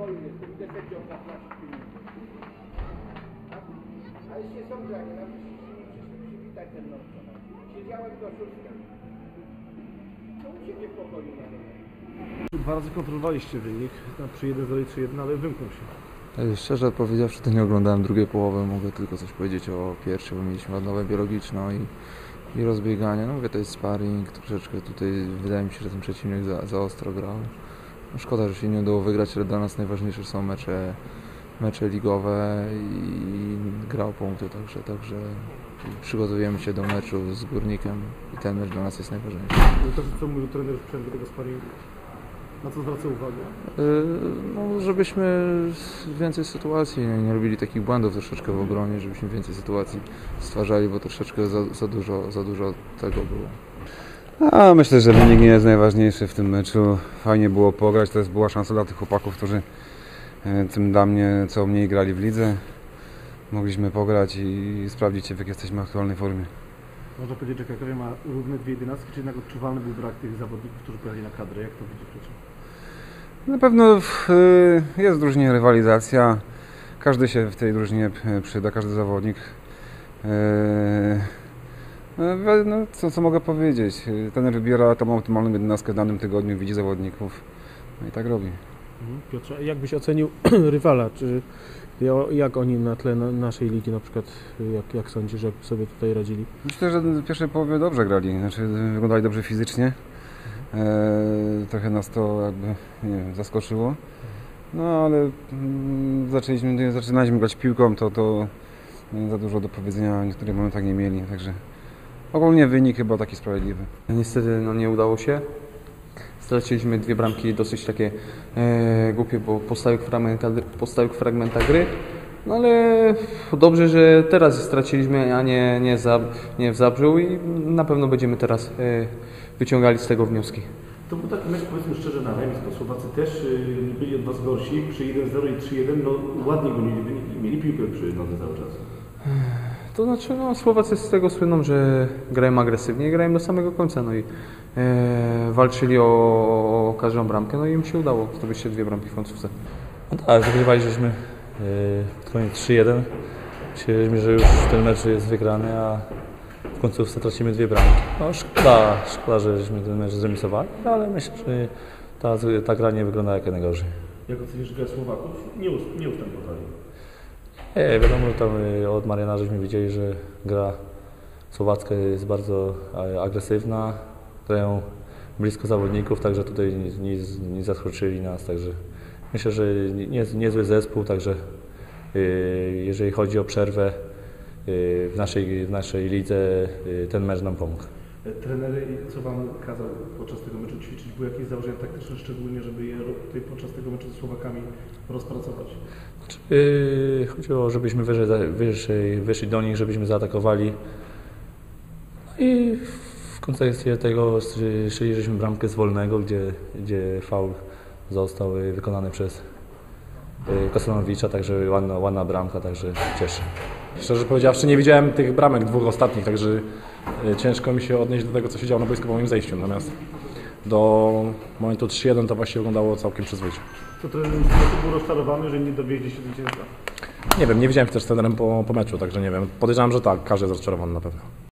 spokojnie, pójdę sędziom zapłacić pieniądze. A jeśli są granie, nawet przyszli przywitać ze mną wczoraj. Siedziałem do 6. To u siebie w pokoju na dole. 2 razy kontrolowaliście wynik, przy 1-0 i 3-1, ale wymknął się. Szczerze powiedziawszy, to nie oglądałem drugiej połowy, mogę tylko coś powiedzieć o pierwszej, bo mieliśmy odnowę biologiczną i rozbieganie. No mówię, to jest sparring, troszeczkę tutaj wydaje mi się, że ten przeciwnik za ostro grał. No szkoda, że się nie udało wygrać, ale dla nas najważniejsze są mecze ligowe i gra o punkty, także przygotowujemy się do meczu z Górnikiem i ten mecz dla nas jest najważniejszy. No to, co mówił trener w przerwie tego sparingu, na co zwraca uwagę? No, żebyśmy więcej sytuacji nie robili takich błędów troszeczkę w obronie, żebyśmy więcej sytuacji stwarzali, bo troszeczkę za dużo tego było. Myślę, że wynik nie jest najważniejszy w tym meczu. Fajnie było pograć, to była szansa dla tych chłopaków, którzy tym dla mnie co mniej grali w lidze. Mogliśmy pograć i sprawdzić się, w jakiej jesteśmy w aktualnej formie. Można powiedzieć, że Krakowie ma równe 2 jedenastki, czy jednak odczuwalny był brak tych zawodników, którzy pojechali na kadrę? Jak to widzisz? Na pewno jest w drużynie rywalizacja. Każdy się w tej drużynie przyda, każdy zawodnik. No, co mogę powiedzieć? Trener wybiera tą optymalną jedenastkę w danym tygodniu, widzi zawodników. No i tak robi. Piotrze, jak byś ocenił rywala? Jak oni na tle naszej ligi na przykład, jak sądzisz, jak sobie tutaj radzili? Myślę, że w pierwszej połowie dobrze grali, wyglądali dobrze fizycznie. Trochę nas to jakby, nie wiem, zaskoczyło. No ale zaczynaliśmy grać piłką, to za dużo do powiedzenia w niektórych momentach nie mieli, także ogólnie wynik chyba taki sprawiedliwy. Niestety nie udało się. Straciliśmy 2 bramki dosyć takie głupie, bo powstały fragmenta gry. No ale dobrze, że teraz je straciliśmy, a nie w Zabrzu i na pewno będziemy teraz wyciągali z tego wnioski. To był taki mecz, powiedzmy szczerze, na remis, bo Słowacy też byli od Was gorsi. Przy 1-0 i 3-1 ładnie gonili wynik i mieli piłkę przy nodze cały czas. To znaczy, Słowacy z tego słyną, że grają agresywnie i grają do samego końca. No i walczyli o każdą bramkę, no i im się udało zdobyć się 2 bramki w końcówce. No tak, wygrywaliśmy pod koniec 3-1. Myśleliśmy, że już ten mecz jest wygrany, a w końcówce tracimy 2 bramki. No szkoda, żeśmy ten mecz zremisowali, ale myślę, że ta gra nie wygląda jak najgorzej. Jak ocenisz grę Słowaków? Nie ustępowali. Wiadomo, że tam od Mariana żeśmy widzieli, że gra słowacka jest bardzo agresywna, grają blisko zawodników, także tutaj nie zaskoczyli nas, także myślę, że niezły zespół, także jeżeli chodzi o przerwę w naszej lidze, ten mecz nam pomógł. Trener, co Wam kazał podczas tego meczu ćwiczyć? Były jakieś założenia taktyczne szczególnie, żeby je tutaj podczas tego meczu z Słowakami rozpracować? Chodziło, żebyśmy wyszli do nich, żebyśmy zaatakowali. No i w kontekście tego strzeliśmy bramkę z wolnego, gdzie faul został wykonany przez Kostanowicza, także ładna bramka, także cieszy. Szczerze powiedziawszy, nie widziałem tych bramek 2 ostatnich, także ciężko mi się odnieść do tego, co się działo na boisku po moim zejściu. Natomiast do momentu 3-1 to właściwie wyglądało całkiem przyzwoicie. To trener był rozczarowany, że nie dowiedzieli się zwycięstwa? Nie wiem, nie widziałem też z trenerem po meczu, także nie wiem. Podejrzewam, że tak, każdy jest rozczarowany na pewno.